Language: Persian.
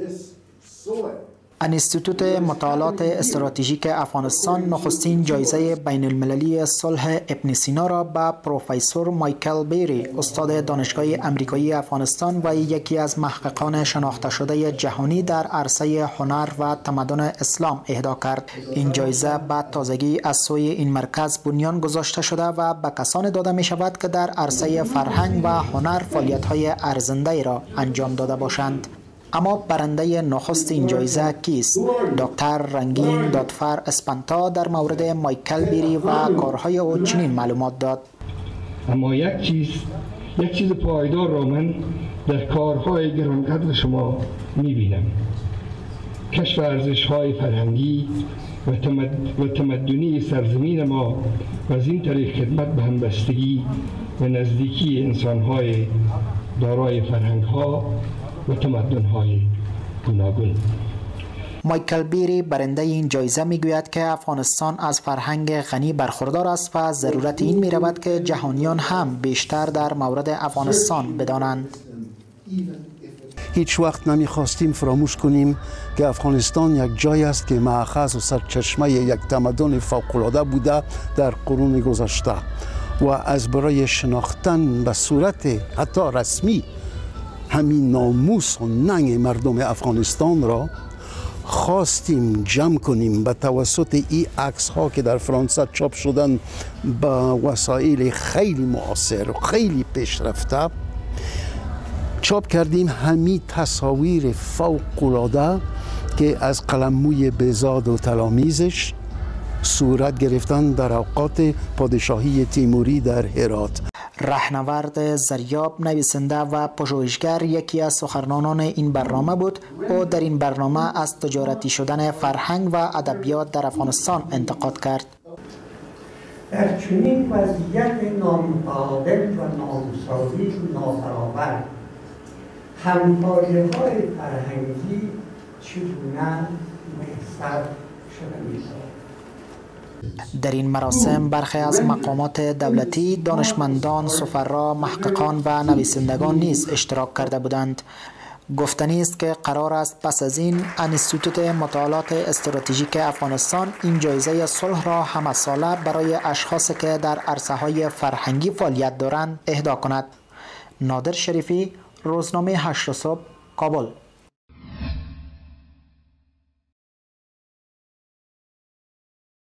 انستیتوت مطالعات استراتژیک افغانستان نخستین جایزه بین المللی صلح ابن سینا را به پروفسور مایکل بیری، استاد دانشگاه امریکایی افغانستان و یکی از محققان شناخته شده جهانی در عرصه هنر و تمدن اسلام اهدا کرد. این جایزه به تازگی از سوی این مرکز بنیان گذاشته شده و به کسانی داده می شود که در عرصه فرهنگ و هنر فعالیت‌های ارزنده را انجام داده باشند. اما برنده نخست این جایزه کیست؟ دکتر رنگین دادفر اسپانتا در مورد مایکل بیری و کارهای او چنین معلومات داد. اما یک چیز پایدار را من در کارهای گرانقدر شما می‌بینم: کشف ارزش‌های فرهنگی و تمدنی سرزمین ما و از این طریق خدمت به همبستگی و نزدیکی انسان‌های دارای فرهنگ‌ها و تمدن‌های گوناگون. مایکل بیری برنده این جایزه میگوید که افغانستان از فرهنگ غنی برخوردار است و ضرورت این میرود که جهانیان هم بیشتر در مورد افغانستان بدانند. هیچ وقت نمیخواستیم فراموش کنیم که افغانستان یک جای است که مأخذ و سرچشمه یک تمدن فوق‌العاده بوده در قرون گذشته و از برای شناختن به صورت حتی رسمی همین ناموس و ننگ مردم افغانستان را خواستیم جمع کنیم به توسط این عکس ها که در فرانسه چاپ شدن با وسایل خیلی معاصر و خیلی پیشرفته. چاپ کردیم همین تصاویر فوق العاده که از قلموی بهزاد و تلامیزش صورت گرفتن در اوقات پادشاهی تیموری در هرات. رهنورد زریاب، نویسنده و پژوهشگر یکی از سخنرانان این برنامه بود. او در این برنامه از تجارتی شدن فرهنگ و ادبیات در افغانستان انتقاد کرد. در چنین وضعیت نامتعادل و نامساوی و نابرابر همکاری‌های فرهنگی چگونه بهتر شده می‌شود؟ در این مراسم برخی از مقامات دولتی، دانشمندان، سفرا، محققان و نویسندگان نیز اشتراک کرده بودند. گفتنی است که قرار است پس از این انستیتوت مطالعات استراتژیک افغانستان این جایزه صلح را همه ساله برای اشخاصی که در عرصه‌های فرهنگی فعالیت دارند اهدا کند. نادر شریفی، روزنامه 8 صبح، کابل.